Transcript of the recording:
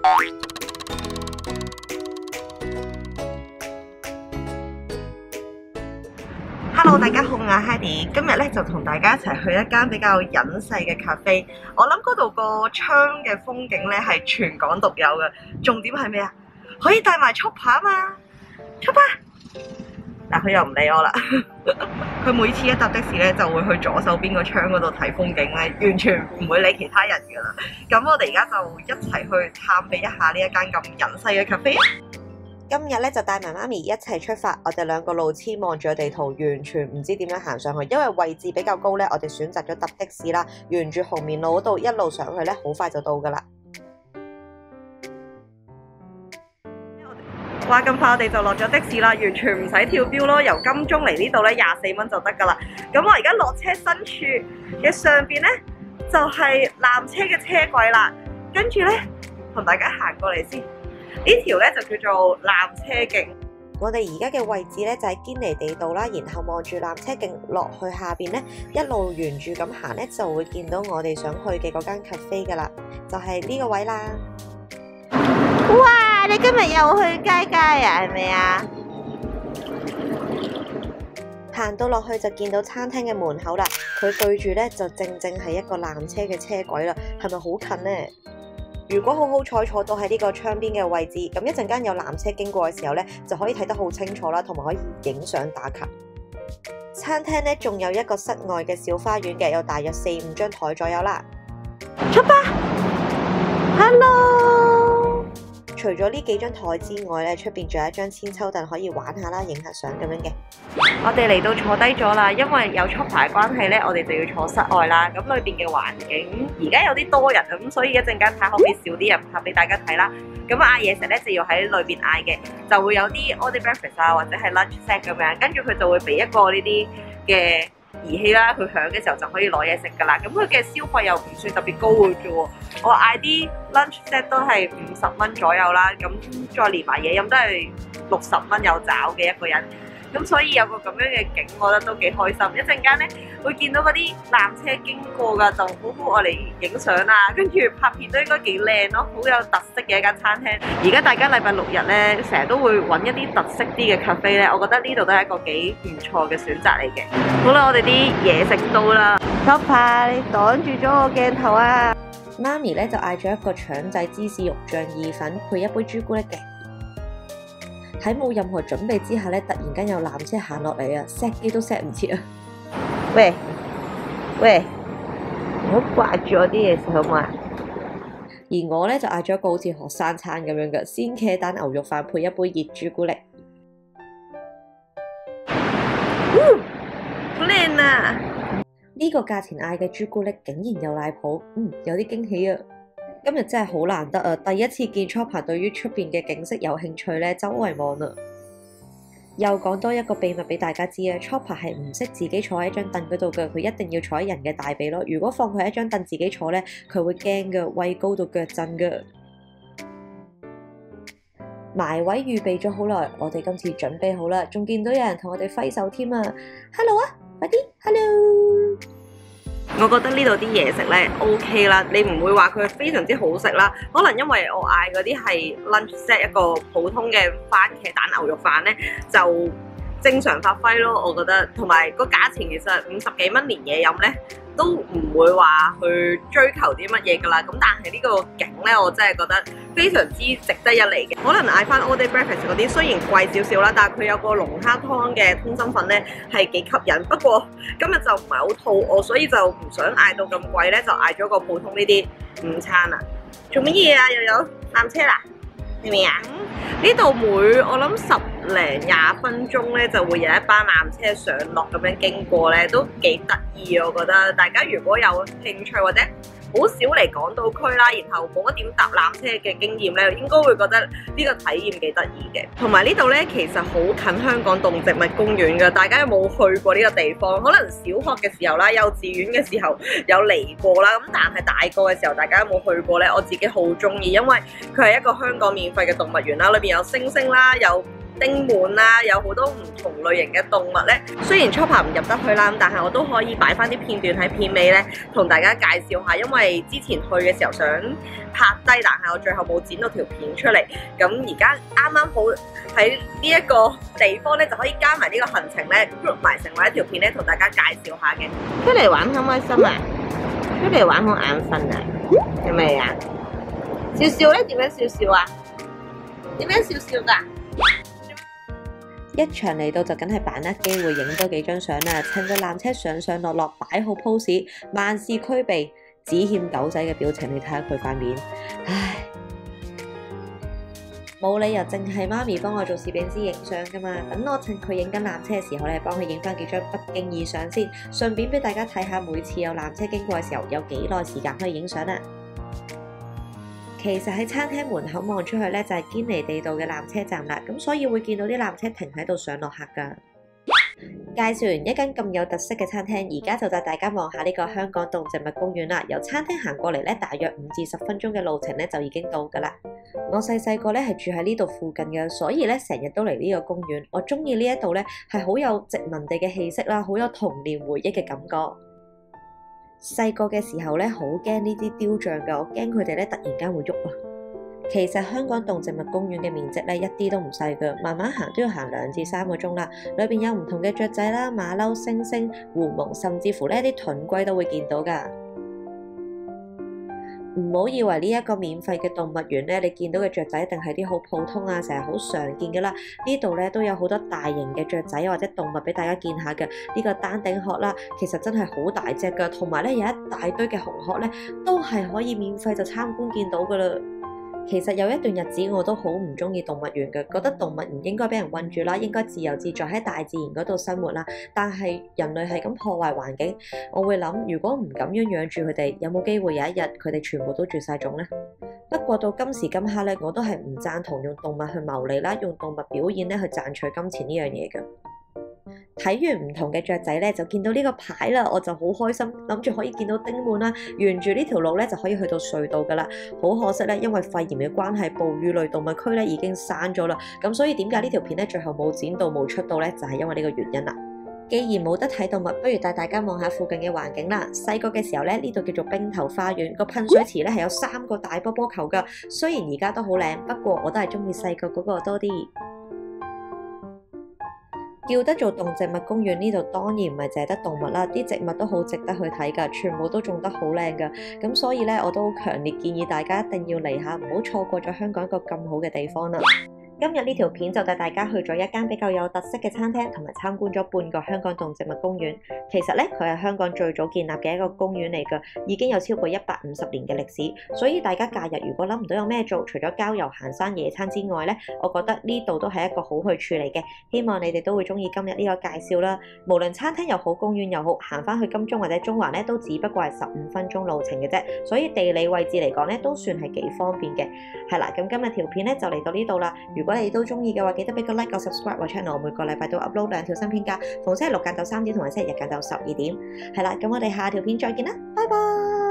Hello， 大家好，我係 Heidi， 今日咧就同大家一齊去一間比較隱世嘅咖啡。我諗嗰度個窗嘅風景咧係全港獨有嘅，重點係咩啊？可以帶埋 Chopper 啊嘛 ，Chopper。嗱，佢又唔理我啦。佢每次一搭的士咧，就會去左手邊個窗嗰度睇風景咧，完全唔會理其他人噶啦。咁我哋而家就一齊去探秘一下呢一間咁隱世嘅咖啡。今日咧就帶埋媽咪一齊出發，我哋兩個路痴望住個地圖，完全唔知點樣行上去，因為位置比較高咧，我哋選擇咗搭的士啦，沿住紅棉路嗰度一路上去咧，好快就到噶啦。哇！咁快我哋就落咗的士啦，完全唔使跳錶咯，由金鐘嚟呢度咧24蚊就得噶啦。咁我而家落車身處嘅上邊咧就係纜車嘅車軌啦，跟住咧同大家行過嚟先。呢條咧就叫做纜車徑。我哋而家嘅位置咧就喺堅尼地道啦，然後望住纜車徑落去下邊咧，一路沿住咁行咧，就會見到我哋想去嘅嗰間 cafe 噶啦，就係呢個位啦。哇！你今日又去街街啊？係咪啊？行到落去就見到餐廳嘅門口啦，佢對住咧就正係一個纜車嘅車軌啦，係咪好近呢？如果好彩坐到喺呢個窗邊嘅位置，咁一陣間有纜車經過嘅時候呢，就可以睇得好清楚啦，同埋可以影相打卡。餐廳呢仲有一個室外嘅小花園嘅，有大約4-5張台左右啦。出發 ！Hello！ 除咗呢幾張台之外呢，出邊仲有一張千秋凳可以玩下啦，影下相咁樣嘅。我哋嚟到坐低咗啦，因為有Chopper嘅關係呢，我哋就要坐室外啦。咁裏邊嘅環境而家有啲多人咁，所以一陣間睇可唔可以少啲人拍俾大家睇啦。咁嗌嘢食呢，就要喺裏邊嗌嘅，就會有啲 all day breakfast 啊，或者係 lunch set 咁樣，跟住佢就會俾一個呢啲嘅儀器啦，佢響嘅時候就可以攞嘢食噶啦。咁佢嘅消費又唔算特別高嘅啫喎，我嗌啲 lunch set 都係50蚊左右啦，咁再連埋嘢飲都係60蚊有找嘅一個人。咁所以有個咁樣嘅景，我覺得都幾開心。一陣間咧會見到嗰啲纜車經過㗎，就好好我哋影相啊，跟住拍片都應該幾靚咯，好有特色嘅一間餐廳。而家大家禮拜6日咧，成日都會揾一啲特色啲嘅 cafe 咧，我覺得呢度都係一個幾唔錯嘅選擇嚟嘅。好啦，我哋啲嘢食到啦。Chopper，你擋住咗我鏡頭啊！媽咪咧就嗌咗一個腸仔芝士肉醬意粉，配一杯朱古力嘅。喺冇任何準備之下咧，突然間有纜車行落嚟啊！錫機都錫唔切啊！喂，唔好掛住我啲嘢食好唔好啊？而我咧就嗌咗一個好似學生餐咁樣嘅鮮茄蛋牛肉飯，配一杯熱朱古力。好靚啊！呢個價錢嗌嘅朱古力竟然有奶泡，有啲驚喜啊！今日真係好難得啊！第一次見 Chopper 對於出邊嘅景色有興趣咧，周圍望啊！又講多一個秘密俾大家知啊 ！Chopper 係唔識自己坐喺張凳嗰度嘅，佢一定要坐喺人嘅大髀咯。如果放佢喺張凳自己坐咧，佢會驚嘅，畏高到腳震嘅。埋位預備咗好耐，我哋今次準備好啦，仲見到有人同我哋揮手添啊 ！Hello 啊，快啲 ！Hello！我覺得呢度啲嘢食咧 OK 啦，你唔會話佢非常之好食啦。可能因為我嗌嗰啲係 lunch set 一個普通嘅番茄蛋牛肉飯咧，就正常發揮咯。我覺得同埋個價錢其實50幾蚊連嘢飲咧，都唔會話去追求啲乜嘢噶啦。咁但係呢個景咧，我真係覺得非常之值得一嚟嘅。可能嗌翻 all day breakfast 嗰啲雖然貴少少啦，但係佢有個龍蝦湯嘅通心粉咧係幾吸引。不過今日就唔係好肚餓，所以就唔想嗌到咁貴咧，就嗌咗個普通呢啲午餐啊。做乜嘢啊？又有纜車啦，係咪啊？呢度我諗10零20分鐘咧就會有一班纜車上落咁樣經過咧，都幾得意啊！我覺得大家如果有興趣或者好少嚟港島區啦，然後冇乜點搭纜車嘅經驗咧，應該會覺得呢個體驗幾得意嘅。同埋呢度咧，其實好近香港動植物公園㗎。大家有冇去過呢個地方？可能小學嘅時候啦，幼稚園嘅時候有嚟過啦。咁但係大個嘅時候，大家有冇去過咧？我自己好中意，因為佢係一個香港免費嘅動物園啦，裏邊有猩猩啦，有丁滿啦，有好多唔同類型嘅動物咧。雖然 Chopper 唔入得去啦，但係我都可以擺翻啲片段喺片尾咧，同大家介紹下。因為之前去嘅時候想拍低，但係我最後冇剪到條片出嚟。咁而家啱啱好喺呢一個地方咧，就可以加埋呢個行程咧 group 埋成為一條片咧，同大家介紹下嘅。出嚟玩開唔開心啊？出嚟玩好眼瞓啊？係咪啊？笑笑咧點樣笑笑啊？點樣笑笑㗎？一場嚟到就梗係把握機會影多幾張相啦，趁個纜車上上落落擺好 pose， 萬事俱備，只欠狗仔嘅表情，你睇下佢塊面，唉，冇理由淨係媽咪幫我做攝影師影相噶嘛，等我趁佢影緊纜車嘅時候咧，幫佢影翻幾張不經意相先，順便俾大家睇下每次有纜車經過嘅時候有幾耐時間可以影相啊！其實喺餐廳門口望出去咧，就係堅尼地道嘅纜車站啦，咁所以會見到啲纜車停喺度上落客噶。介紹完一間咁有特色嘅餐廳，而家就帶大家望下呢個香港動植物公園啦。由餐廳行過嚟咧，大約5至10分鐘嘅路程咧就已經到噶啦。我細個咧係住喺呢度附近嘅，所以咧成日都嚟呢個公園。我中意呢一度咧係好有殖民地嘅氣息啦，好有童年回憶嘅感覺。細個嘅時候咧，好驚呢啲雕像㗎，我驚佢哋咧突然間會喐啊！其實香港動植物公園嘅面積咧一啲都唔細㗎，慢慢行都要行2至3個鐘啦。裏邊有唔同嘅雀仔啦、馬騮、猩猩、狐獴，甚至乎呢啲豚龜都會見到㗎。唔好以為呢一個免費嘅動物園咧，你見到嘅雀仔一定係啲好普通啊，成日好常見㗎啦。呢度咧都有好多大型嘅雀仔或者動物俾大家見下嘅。呢個丹頂鶴啦，其實真係好大隻㗎，同埋咧有一大堆嘅紅鶴咧，都係可以免費就參觀見到㗎啦。其實有一段日子我都好唔中意動物園嘅，覺得動物唔應該俾人韞住啦，應該自由自在喺大自然嗰度生活啦。但係人類係咁破壞環境，我會諗，如果唔咁樣養住佢哋，有冇機會有一日佢哋全部都絕晒種呢？不過到今時今刻咧，我都係唔贊同用動物去牟利啦，用動物表演咧去賺取金錢呢樣嘢嘅。睇完唔同嘅雀仔咧，就見到呢個牌啦，我就好開心，諗住可以見到丁滿啦，沿住呢條路咧就可以去到隧道噶啦。好可惜咧，因為肺炎嘅關係，哺乳類動物區咧已經閂咗啦。咁所以點解呢條片咧最後冇剪到冇出到咧，就係因為呢個原因啦。既然冇得睇動物，不如帶大家望下附近嘅環境啦。細個嘅時候咧，呢度叫做冰頭花園，個噴水池咧係有3個大波波球噶。雖然而家都好靚，不過我都係中意細個嗰個多啲。叫得做動植物公園，呢度當然唔係淨係得動物啦，啲植物都好值得去睇㗎，全部都種得好靚㗎。咁所以咧，我都強烈建議大家一定要嚟下，唔好錯過咗香港一個咁好嘅地方啦。今日呢條片就帶大家去咗一間比較有特色嘅餐廳，同埋參觀咗半個香港動植物公園。其實咧，佢係香港最早建立嘅一個公園嚟㗎，已經有超過150年嘅歷史。所以大家假日如果諗唔到有咩做，除咗郊遊、行山、野餐之外咧，我覺得呢度都係一個好去處嚟嘅。希望你哋都會中意今日呢個介紹啦。無論餐廳又好，公園又好，行翻去金鐘或者中環咧，都只不過係15分鐘路程嘅啫。所以地理位置嚟講咧，都算係幾方便嘅。係啦，咁今日條片咧就嚟到呢度啦。如果你都中意嘅話，記得俾個 like 個 subscribe 我 channel， 我每個禮拜都 upload 2條新片㗎，逢星期六晏晝3點同埋星期日晏晝12點。係啦，咁我哋下條片再見啦，拜拜。